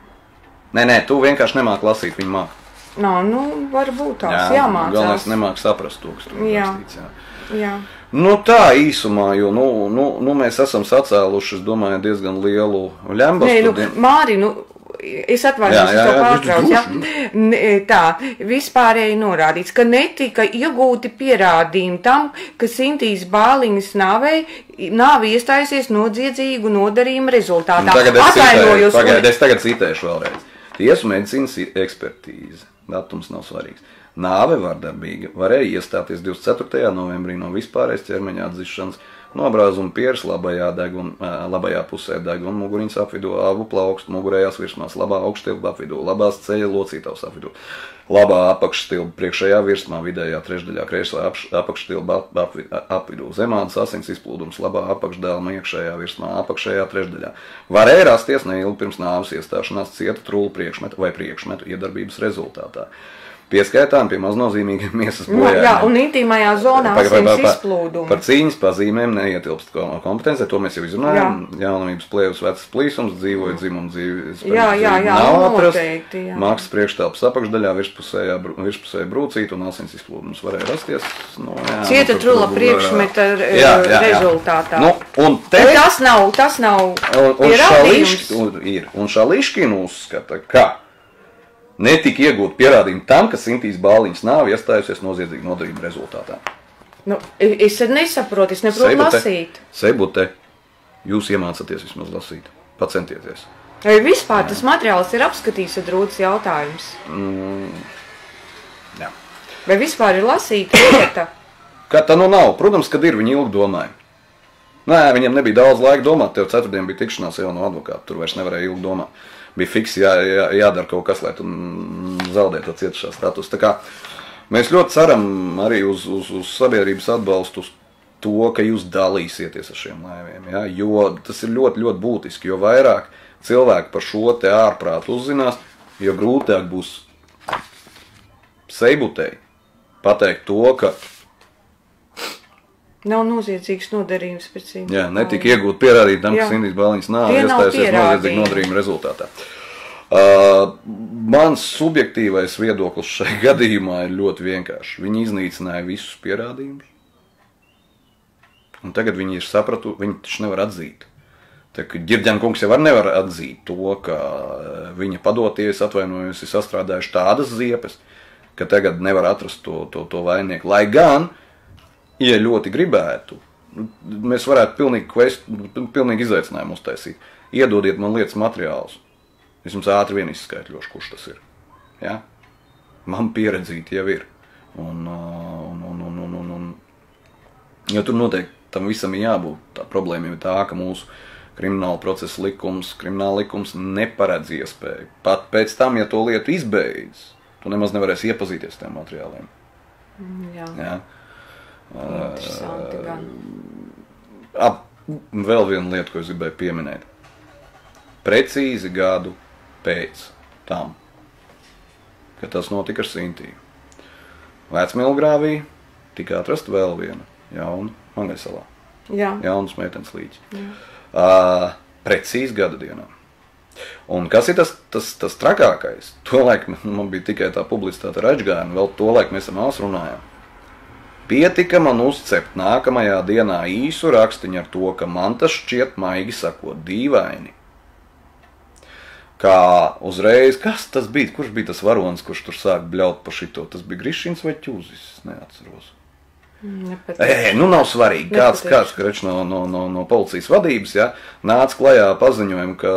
[SPEAKER 7] Nē, nē, tu vienkārši nemāki lasīt, viņa māk.
[SPEAKER 8] nav, nu, varbūt tās jāmācās.
[SPEAKER 7] Galvenais nemāki saprast to, kas tur ir
[SPEAKER 8] Jā.
[SPEAKER 7] rakstīts, jā.
[SPEAKER 8] Jā.
[SPEAKER 7] Nu tā īsumā, jo nu, nu, nu, mēs esam sacēluši, es domāju, diezgan lielu ļembastu.
[SPEAKER 8] Nē, nu,
[SPEAKER 7] dien-
[SPEAKER 8] Māri, nu, es atvainojos,
[SPEAKER 7] Jā,
[SPEAKER 8] es
[SPEAKER 7] jā,
[SPEAKER 8] to
[SPEAKER 7] jā,
[SPEAKER 8] pārtraucu, jā.
[SPEAKER 7] droši,
[SPEAKER 8] N- Tā, vispārēji norādīts, ka netika iegūti pierādījumi tam, ka Sintīs Bāliņas nāvei, nāvi iestājusies nodziedzīgu nodarījumu rezultātā.
[SPEAKER 7] Un Tagad es citēju,
[SPEAKER 8] Atvainojos, un-
[SPEAKER 7] pagaid, es tagad citēšu vēlreiz. Tiesu medicīnas ekspertīze, datums nav svarīgs. Nāve vardarbīga varēja iestāties divdesmit ceturtajā novembrī no vispārējas ķermeņa atzišanas, nobrāzuma pieres labajā, deguna, labajā pusē deguna muguriņas apvidū, abu plaukstu mugurējās virsmās, labā augšstilba apvidū, labās ceļa locītavas apvidū, labā apakšstilba priekšējā virsmā, vidējā trešdaļā, kreisā apakšstilba apvidū, zemādas asins izplūdums, labā apakšdēlma iekšējā virsmā, apakšējā trešdaļā. Varēja rasties neilgi pirms nāves iestāšanās cieta trūla priekšmetu vai priekšmetu iedarbības rezultātā. Pieskaitām pie maznozīmīgiem miesas
[SPEAKER 8] Nu,
[SPEAKER 7] bojājumiem.
[SPEAKER 8] jā, un intīmajā zonā
[SPEAKER 7] Paga- paga-
[SPEAKER 8] asins
[SPEAKER 7] pa-
[SPEAKER 8] izplūdumi.
[SPEAKER 7] Par cīņas pazīmēm neietilpst ko- kompetencē, to mēs jau izrunājām. Jaunamības plēvus vecas plīsums, dzīvoja dzimumu dzīvi.
[SPEAKER 8] Jā, jā, jā,
[SPEAKER 7] nav atrasts.
[SPEAKER 8] noteikti, jā.
[SPEAKER 7] Mākslas priekštelpas apakšdaļā virspusējā, br- virspusēja brūcīta un asins izplūdums varēja rasties. Nu, jā,
[SPEAKER 8] Cieta
[SPEAKER 7] nu, tur-
[SPEAKER 8] trula
[SPEAKER 7] tur-
[SPEAKER 8] priekšmeta
[SPEAKER 7] Jā, jā, jā.
[SPEAKER 8] rezultātā.
[SPEAKER 7] Nu, un te
[SPEAKER 8] Bet tas nav, tas nav
[SPEAKER 7] Un, un,
[SPEAKER 8] pierādījums.
[SPEAKER 7] Šališki, un, ir, un Šališkina uzskata, ka netika iegūt pierādījumi tam, ka Sintīs Bāliņas nāve iestājusies noziedzīgu nodarījumu rezultātā.
[SPEAKER 8] Nu, es nesaprotu, es neprotu lasīt.
[SPEAKER 7] Sebute, jūs iemācāties vismaz lasīt. Pacentieties.
[SPEAKER 8] Vai vispār tas materiāls ir apskatīts, ir drūts jautājums?
[SPEAKER 7] Mm, jā.
[SPEAKER 8] Vai vispār ir lasīta lieta?
[SPEAKER 7] Kā tā nu nav? Protams, kad ir, viņi ilgi domāja. Nē, viņiem nebija daudz laika domāt. Tev ceturtdien bija tikšanās jau no advokāta. Tur vairs nevarēja ilgi domāt. Bija fiksi jā, jā, jādara kaut kas, lai tu zaudētu to cietušā statusu. Tā kā mēs ļoti ceram arī uz, uz, uz sabiedrības atbalstu, uz to, ka jūs dalīsieties ar šiem laiviem. Ja? Jo tas ir ļoti, ļoti būtiski. Jo vairāk cilvēki par šo te ārprātu uzzinās, jo grūtāk būs Seibutei pateikt to, ka
[SPEAKER 8] Nav noziedzīgs nodarījums pēc cīņas.
[SPEAKER 7] jā, netika iegūt pierādīt tam, ka
[SPEAKER 8] Jā.
[SPEAKER 7] Sintīs Bāliņas nāve
[SPEAKER 8] Tie nav
[SPEAKER 7] iestājusies
[SPEAKER 8] pierādījumi.
[SPEAKER 7] noziedzīgu nodarījumu rezultātā. Uh, mans subjektīvais viedoklis šai gadījumā ir ļoti vienkārši. Viņi iznīcināja visus pierādījumus. Un tagad viņi ir sapratu, viņi taču nevar atzīt. Tā kā Ģirģena kungs jau var nevar atzīt to, ka viņa padoties atvainojusi sastrādājuši tādas ziepes, ka tagad nevar atrast to, to, to vainnieku. Lai gan, ja ļoti gribētu, mēs varētu pilnīgi, quest, pilnīgi izaicinājumu uztaisīt. Iedodiet man lietas materiālus. Es jums ātri vien izskaitļošu, kurš tas ir. Ja? Man pieredzīti jau ir. Un, un, Jo tur noteikti tam visam ir jābūt. Tā problēma ir tā, ka mūsu krimināla procesa likums, krimināla likums neparedz iespēju. Pat pēc tam, ja to lietu izbeidz, tu nemaz nevarēsi iepazīties ar tiem materiāliem.
[SPEAKER 8] Jā.
[SPEAKER 7] Jā.
[SPEAKER 8] Interesanti gan.
[SPEAKER 7] Ap, vēl viena lieta, ko es gribēju pieminēt. Precīzi gadu pēc tam, kad tas notika ar Sintiju. Vecmilgrāvī tika atrasta vēl viena jauna Mangaisalā.
[SPEAKER 8] Jā.
[SPEAKER 7] Jaunas meitenes līķi. Uh, precīzi gada dienā. Un kas ir tas, tas, tas trakākais? Tolaik man bija tikai tā publicitāte ar Aģgānu, vēl tolaik mēs ar māsu runājām. Pietika man uzcept nākamajā dienā īsu rakstiņu ar to, ka man tas šķiet maigi sakot dīvaini. Kā uzreiz, kas tas bija, kurš bija tas varonis, kurš tur sāk bļaut pa šito, tas bija Grišins vai Ķūzis, neatceros. E, nu nav svarīgi, kāds, kāds kreč no, no, no, no policijas vadības, ja, nāca klajā paziņojumu, ka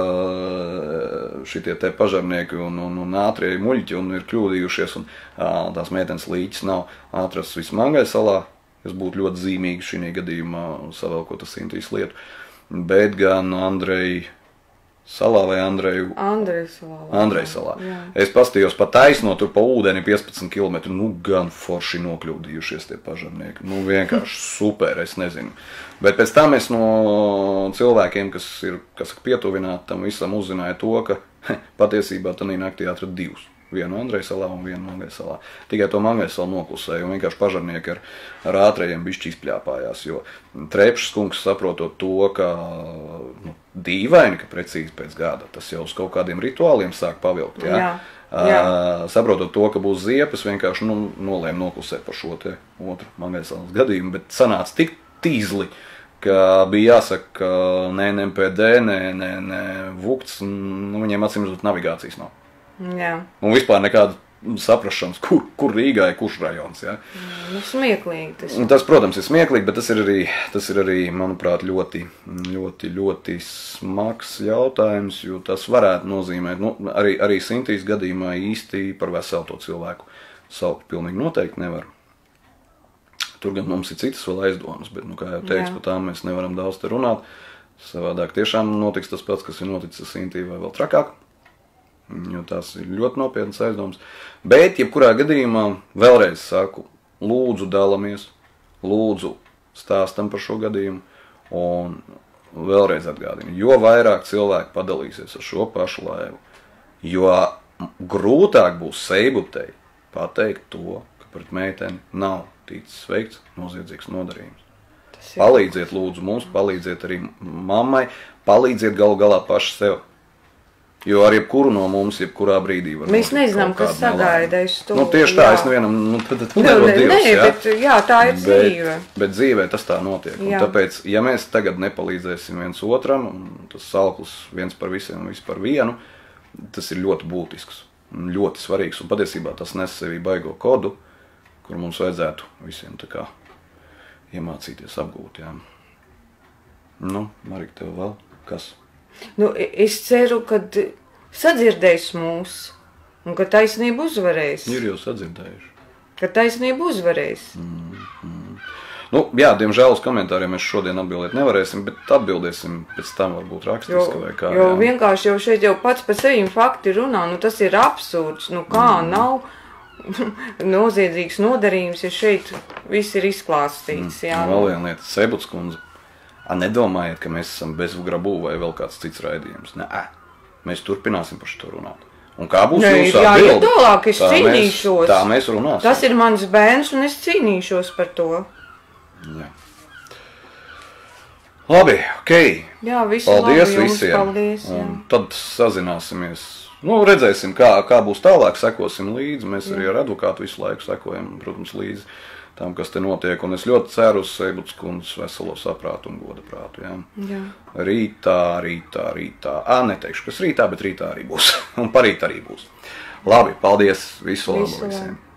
[SPEAKER 7] šitie te pažarnieki un, un, un ātrie muļķi un ir kļūdījušies un ā, tās meitenes līķis nav atrasts visu Mangaisalā, kas būtu ļoti zīmīgi šī gadījumā savēlkot ar Sintīs lietu, bet gan Andrei Salā vai Andreju?
[SPEAKER 8] Andrei salā.
[SPEAKER 7] Andrei salā. Jā. Es pastījos pa taisno tur pa ūdeni piecpadsmit kilometru, nu gan forši nokļūdījušies tie pažarnieki. Nu vienkārši super, es nezinu. Bet pēc tam es no cilvēkiem, kas ir, kas pietuvināti tam visam, uzzināju to, ka he, patiesībā tanī naktī atrada divus. Vienu Andrei salā un vienu Mangaisalā. Tikai to Mangaisalu noklusēja un vienkārši pažarnieki ar, ar ātrējiem bišķi izpļāpājās, jo Trepšs kungs saprotot to, ka nu, dīvaini, ka precīzi pēc gada tas jau uz kaut kādiem rituāliem sāk pavilkt, jā?
[SPEAKER 8] Jā, jā.
[SPEAKER 7] Uh, saprotot to, ka būs ziepes, vienkārši nu, nolēma noklusēt par šo te otru Mangaisalas gadījumu, bet sanāca tik tīzli, ka bija jāsaka, ka ne N M P D, ne, ne, ne Vukts, nu, viņiem acīm redzot navigācijas nav.
[SPEAKER 8] Jā.
[SPEAKER 7] Un vispār nekāda saprašanas, kur, kur Rīgā ir kurš rajons. Ja?
[SPEAKER 8] Nu, smieklīgi tas.
[SPEAKER 7] Un tas, protams, ir smieklīgi, bet tas ir arī, tas ir arī manuprāt, ļoti, ļoti, ļoti smags jautājums, jo tas varētu nozīmēt, nu, arī, arī Sintīs gadījumā īsti par veselu to cilvēku saukt pilnīgi noteikti nevar. Tur gan mums ir citas vēl aizdomas, bet, nu, kā jau teiks, par tām mēs nevaram daudz te runāt. Savādāk tiešām notiks tas pats, kas ir noticis ar Sintī vai vēl trakāk. Jo tās ir ļoti nopietnas aizdomas. Bet, jebkurā gadījumā, vēlreiz saku, lūdzu dalamies, lūdzu stāstam par šo gadījumu un vēlreiz atgādinu, jo vairāk cilvēki padalīsies ar šo pašu laivu, jo grūtāk būs Seibutei pateikt to, ka pret meiteni nav ticis veikts noziedzīgs nodarījums. Palīdziet lūdzu mums, palīdziet arī mammai, palīdziet galu galā paši sev. Jo ar jebkuru no mums, jebkurā brīdī var
[SPEAKER 8] mēs nezinām, kas sagaida uz to.
[SPEAKER 7] Nu, tieši tā, jā. Es nevienam, nu, tad, tad nedod Dievs,
[SPEAKER 8] nē,
[SPEAKER 7] jā.
[SPEAKER 8] Bet, jā, tā ir
[SPEAKER 7] bet,
[SPEAKER 8] dzīve.
[SPEAKER 7] Bet dzīvē tas tā notiek. Un
[SPEAKER 8] jā.
[SPEAKER 7] Tāpēc, ja mēs tagad nepalīdzēsim viens otram, un tas salklis viens par visiem un viss par vienu, tas ir ļoti būtisks, ļoti svarīgs. Un patiesībā tas nes sevī baigo kodu, kur mums vajadzētu visiem tā kā iemācīties apgūt. Jā. Nu, Marika, tev vēl kas?
[SPEAKER 8] Nu, es ceru, ka sadzirdēs mūs un ka taisnība uzvarēs.
[SPEAKER 7] Ir jau sadzirdējuši.
[SPEAKER 8] Ka taisnība uzvarēs.
[SPEAKER 7] Mm, mm. Nu, jā, diemžēl uz komentāriem mēs šodien atbildēt nevarēsim, bet atbildēsim pēc tam varbūt rakstiski
[SPEAKER 8] jo,
[SPEAKER 7] vai kā.
[SPEAKER 8] Jo
[SPEAKER 7] jā.
[SPEAKER 8] vienkārši jau šeit jau pats par sevi fakti runā, nu tas ir absurds, nu kā mm. nav noziedzīgs nodarījums, ja šeit viss ir izklāstīts. Jā.
[SPEAKER 7] Mm. Vēl viena lieta, Seibuts kundze. A, nedomājiet, ka mēs esam bez grabū vai vēl kāds cits raidījums. Nē, mēs turpināsim par šo runāt. Un kā būs
[SPEAKER 8] Nē,
[SPEAKER 7] jūsu
[SPEAKER 8] jā,
[SPEAKER 7] atbildi?
[SPEAKER 8] Jā, tālāk es
[SPEAKER 7] tā
[SPEAKER 8] cīnīšos.
[SPEAKER 7] Mēs, tā mēs runāsim.
[SPEAKER 8] Tas ir mans bērns un es cīnīšos par to.
[SPEAKER 7] Jā. Labi, ok.
[SPEAKER 8] Jā, visu
[SPEAKER 7] paldies
[SPEAKER 8] labi jums,
[SPEAKER 7] visiem.
[SPEAKER 8] Paldies, jā.
[SPEAKER 7] Un tad sazināsimies. Nu, redzēsim, kā, kā būs tālāk, sekosim līdzi. Mēs jā. Arī ar advokātu visu laiku sekojam, protams, līdzi tam, kas te notiek. Un es ļoti ceru uz Seibuts kundzes veselo saprātu un goda prātu. Jā.
[SPEAKER 8] Jā.
[SPEAKER 7] Rītā, rītā, rītā. Ā, neteikšu, kas rītā, bet rītā arī būs. Un parīt arī būs. Labi, paldies. Visu labu visiem.